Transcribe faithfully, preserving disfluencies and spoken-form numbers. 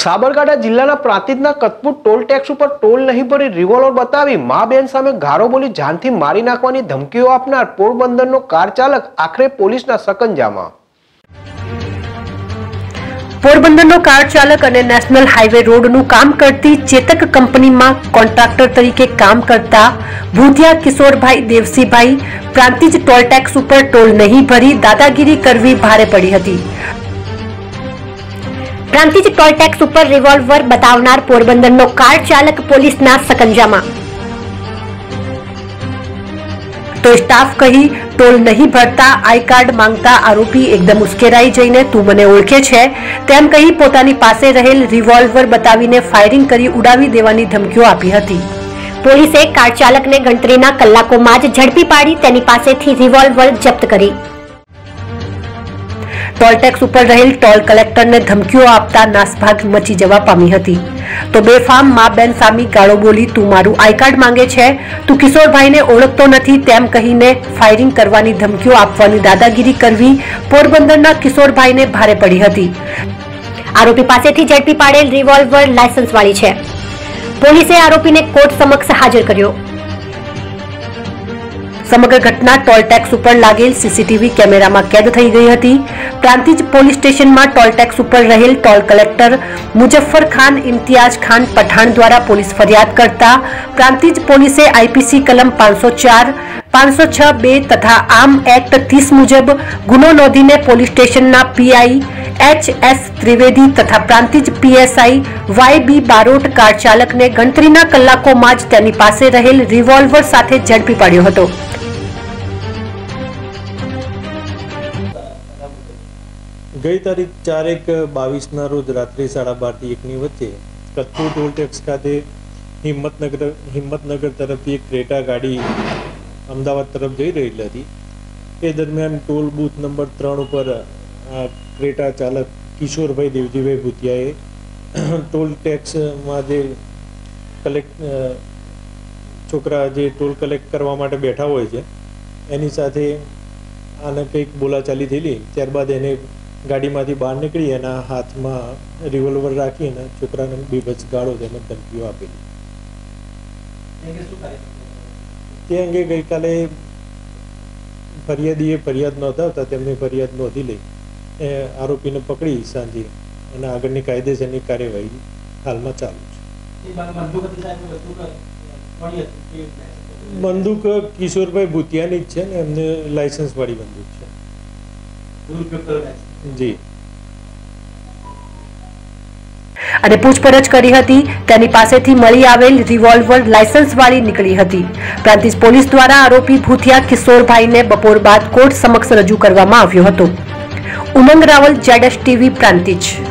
સાબરકાંઠા જિલ્લાના પ્રાંતિજના Katpur toll tax ઉપર ટોલ નહીં ભરી રિવોલ્વર બતાવી મા બેન સામે ગાળો બોલી જાનથી મારી નાખવાની ધમકીઓ આપનાર પોરબંદરનો કાર ચાલક આખરે પોલીસના સકંજામાં। પોરબંદરનો કાર ચાલક અને નેશનલ હાઈવે રોડનું કામ કરતી ચેતક કંપનીમાં કોન્ટ્રાક્ટર તરીકે કામ કરતા ભૂતિયા કિશોરભાઈ દેવસીભાઈ પ્રાંતિજ ટોલ ટેક્સ ઉપર ટોલ નહીં ભરી દાદાગીરી કરવી ભારે પડી હતી। પ્રાંતિજ ટોલ ટેક્સ ઉપર રિવોલ્વર બતાવનાર પોરબંદરનો કાર ચાલક પોલીસના સકંજામાં। તો સ્ટાફ કહી ટોલ નહીં ભરતા આઈ કાર્ડ માંગતા આરોપી એકદમ ઉશ્કેરાઈ જઈને તું મને ઓળખે છે તેમ કહી પોતાની પાસે રહેલ રિવોલ્વર બતાવીને ફાયરિંગ કરી ઉડાવી દેવાની ધમકીઓ આપી હતી। પોલીસે કાર ચાલકને ગણતરીના કલાકોમાં જ ઝડપી પાડી તેની પાસેથી રિવોલ્વર જપ્ત કરી। ટોલ ટેક્સ ઉપર રહેલ ટોલ કલેક્ટરને ધમકીઓ આપતા નાસભાગ મચી જવા પામી હતી। તો બેફામ મા બેન સામી ગાળો બોલી તું મારું આઈ કાર્ડ માંગે છે, તું કિશોરભાઈને ઓળખતો નથી તેમ કહીને ફાયરિંગ કરવાની ધમકીઓ આપવાની દાદાગીરી કરવી પોરબંદરના કિશોરભાઈને ભારે પડી હતી। આરોપી પાસેથી ઝડપી પાડેલ રિવોલ્વર લાયસન્સ વાળી છે। પોલીસે આરોપીને કોર્ટ સમક્ષ હાજર કર્યો। સમગ્ર ઘટના ટોલ ટેક્સ ઉપર લાગેલ સીસીટીવી કેમેરામાં કેદ થઈ ગઈ હતી। પ્રાંતિજ પોલીસ સ્ટેશનમાં ટોલ ટેક્સ ઉપર રહેલ ટોલ કલેક્ટર મુજફ્ફર ખાન ઇમ્તિયાજ ખાન પઠાણ દ્વારા પોલીસ ફરિયાદ કરતા પ્રાંતિજ પોલીસે આઈપીસી કલમ પાંચસો ચાર પાંચસો છ બે તથા આર્મ એક્ટ ત્રીસ મુજબ ગુનો નોંધીને પોલીસ સ્ટેશનના પીઆઈ એચ એસ ત્રિવેદી તથા Prantij PSI Y B Barot car ચાલકને ગણતરીના કલાકોમાં જ તેની પાસે રહેલ રિવોલ્વર સાથે ઝડપી પાડ્યો હતો। ગઈ તારીખ ચાર એક બાવીસના રોજ રાત્રે સાડા બારથી એકની વચ્ચે કતપુર ટોલ ટેક્સ ખાતે હિંમતનગર હિંમતનગર તરફથી એક ક્રેટા ગાડી અમદાવાદ તરફ જઈ રહેલી હતી। એ દરમિયાન ટોલ બૂથ નંબર ત્રણ ઉપર ક્રેટા ચાલક કિશોરભાઈ દેવજીભાઈ ભૂતિયાએ ટોલ ટેક્સમાં જે કલેક્ટ છોકરા જે ટોલ કલેક્ટ કરવા માટે બેઠા હોય છે એની સાથે આને કંઈક બોલાચાલી થયેલી। ત્યારબાદ એને ગાડીમાંથી બહાર નીકળી એના હાથમાં રિવોલ્વર રાખીને છોકરાને બીભત્સ ગાળો તેમજ ધમકીઓ આપેલી। તે અંગે ગઈકાલે ફરિયાદીએ ફરિયાદ નોંધાવતા તેમની ફરિયાદ નોંધી લઈ આરોપીને પકડી સાંજે અને આગળની કાયદેસરની કાર્યવાહી હાલમાં ચાલુ છે। બંદૂક કિશોરભાઈ ભૂતિયાની જ છે ને એમને લાયસન્સ વાળી બંદૂક છે જી। અને પૂછપરછ કરી હતી તેની પાસેથી મળી આવેલ રિવોલ્વર લાયસન્સ વાળી નીકળી હતી। પ્રાંતિજ પોલીસ દ્વારા આરોપી ભૂતિયા કિશોરભાઈને બપોર બાદ કોર્ટ સમક્ષ રજૂ કરવામાં આવ્યો હતો। Umang Raval, ZS TV, Prantij.